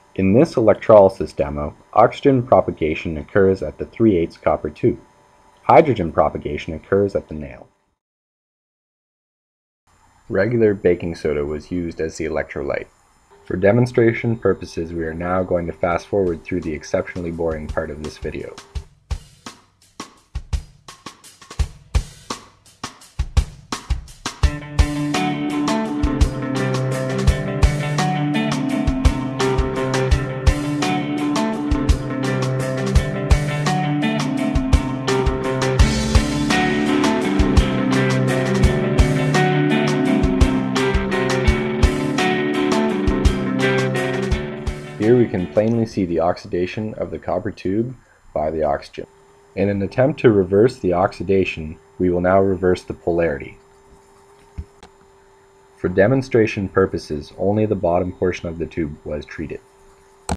In this electrolysis demo, oxygen propagation occurs at the 3/8 copper tube. Hydrogen propagation occurs at the nail. Regular baking soda was used as the electrolyte. For demonstration purposes, we are now going to fast forward through the exceptionally boring part of this video. Here we can plainly see the oxidation of the copper tube by the oxygen. In an attempt to reverse the oxidation, we will now reverse the polarity. For demonstration purposes, only the bottom portion of the tube was treated.